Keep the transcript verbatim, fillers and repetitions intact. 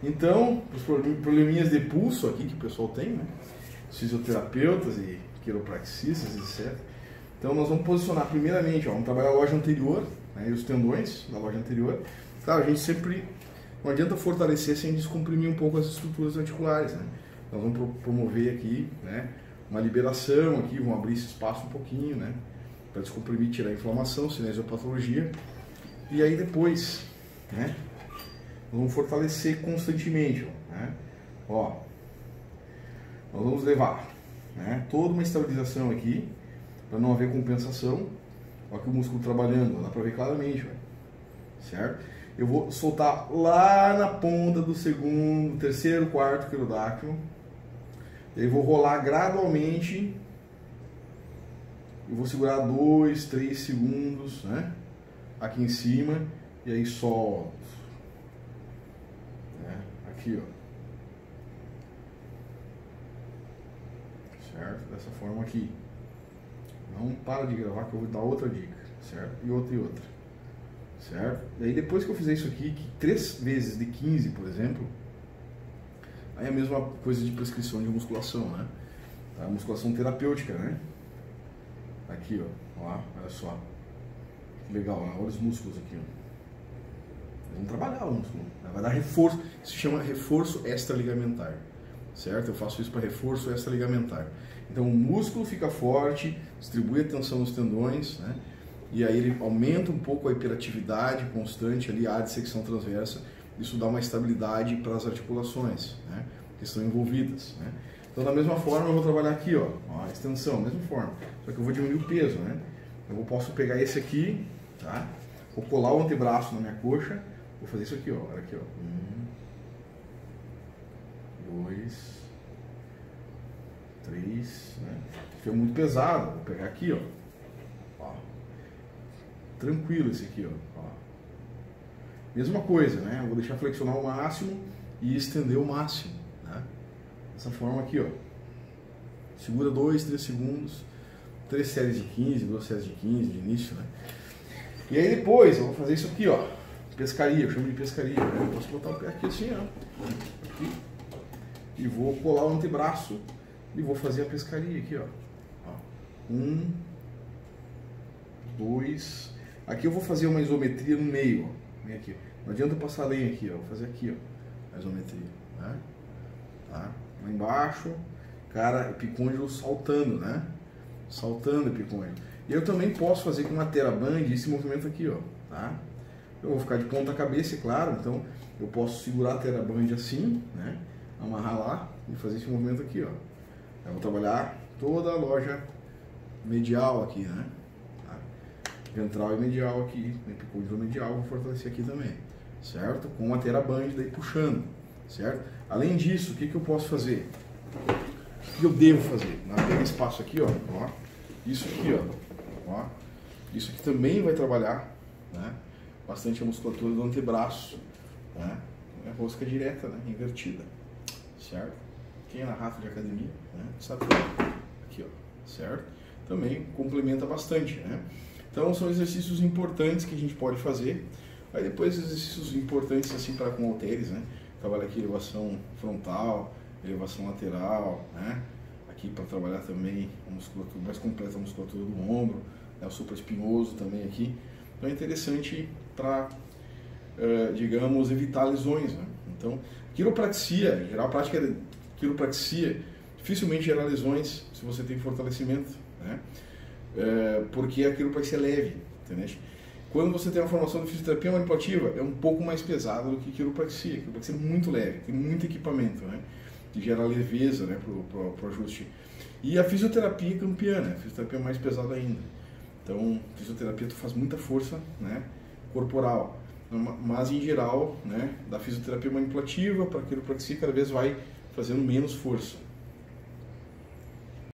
Então, os probleminhas de pulso aqui que o pessoal tem, né? Os fisioterapeutas e quiropraxistas, etcétera. Então nós vamos posicionar primeiramente, ó, vamos trabalhar a loja anterior, né, e os tendões da loja anterior. Claro, a gente sempre, não adianta fortalecer sem descomprimir um pouco as estruturas articulares, né? Nós vamos promover aqui, né, uma liberação aqui, vamos abrir esse espaço um pouquinho, né, para descomprimir, tirar a inflamação, cinesiopatologia. E aí depois, né, nós vamos fortalecer constantemente, ó, né? Ó, nós vamos levar, né, toda uma estabilização aqui, para não haver compensação. Olha que o músculo trabalhando, dá para ver claramente, ó, certo? Eu vou soltar lá na ponta do segundo, terceiro, quarto quirodáctilo. E aí vou rolar gradualmente. Eu vou segurar dois, três segundos, né, aqui em cima, e aí solto, né, aqui, ó, certo? Dessa forma aqui. Não para de gravar que eu vou dar outra dica, certo? E outra e outra, certo? Daí depois que eu fizer isso aqui, que três vezes de quinze, por exemplo, aí é a mesma coisa de prescrição de musculação, né? A musculação terapêutica, né? Aqui, ó, ó, olha só, que legal, ó, olha os músculos aqui, ó. Vamos trabalhar o músculo, né? Vai dar reforço, isso se chama reforço extraligamentar, certo? Eu faço isso para reforço extraligamentar. Então o músculo fica forte, distribui a tensão nos tendões, né? E aí ele aumenta um pouco a hiperatividade constante ali, a dissecção transversa. Isso dá uma estabilidade para as articulações, né, que estão envolvidas, né? Então da mesma forma eu vou trabalhar aqui, ó, ó, a extensão, mesma forma, só que eu vou diminuir o peso, né? Eu posso pegar esse aqui, tá? Vou colar o antebraço na minha coxa, vou fazer isso aqui, ó, olha aqui, ó, um, dois, três, né? Fica muito pesado, vou pegar aqui, ó, ó, tranquilo esse aqui, ó, ó. Mesma coisa, né? Eu vou deixar flexionar o máximo e estender o máximo, né? Dessa forma aqui, ó, segura dois, três segundos, três séries de quinze, duas séries de quinze de início, né? E aí depois eu vou fazer isso aqui, ó, pescaria, eu chamo de pescaria, né? Eu posso botar o pé aqui assim, ó, aqui, e vou colar o antebraço e vou fazer a pescaria aqui, ó. Ó. Um, dois. Aqui eu vou fazer uma isometria no meio, ó. Vem aqui. Não adianta eu passar a lenha aqui, ó. Vou fazer aqui, ó, a isometria, né? Tá? Lá embaixo, cara, epicôndilo saltando, né? Saltando epicôndilo. E eu também posso fazer com uma TheraBand esse movimento aqui, ó, tá? Eu vou ficar de ponta cabeça, é claro, então eu posso segurar a TheraBand assim, né? Amarrar lá e fazer esse movimento aqui, ó. Eu vou trabalhar toda a loja medial aqui, né? Tá? Ventral e medial aqui, epicôndilo medial, vou fortalecer aqui também, certo? Com a TheraBand daí puxando, certo? Além disso, o que que eu posso fazer? O que eu devo fazer? Pega espaço aqui, ó, ó, isso aqui, ó, ó, isso aqui também vai trabalhar, né? Bastante a musculatura do antebraço, né? É rosca direta, né? Invertida, certo? Quem é na rafa de academia, né, sabe aqui, ó, certo? Também complementa bastante, né? Então são exercícios importantes que a gente pode fazer. Aí depois exercícios importantes assim para com halteres, né? Trabalha aqui elevação frontal, elevação lateral, né? Aqui para trabalhar também a musculatura mais completa, a musculatura do ombro, né? O supraespinhoso também aqui. Então é interessante para, uh, digamos, evitar lesões, né? Então, quiropraxia, geral prática de quiropraxia dificilmente gera lesões se você tem fortalecimento, né? É, porque a quiropraxia é leve, entendeu? Quando você tem uma formação de fisioterapia manipulativa, é um pouco mais pesada do que quiropraxia. A quiropraxia é muito leve, tem muito equipamento, né? Que gera leveza, né, para o ajuste. E a fisioterapia é campeã, né? A fisioterapia é mais pesada ainda. Então, a fisioterapia tu faz muita força, né, corporal. Mas, em geral, né, da fisioterapia manipulativa para a quiropraxia cada vez vai fazendo menos força.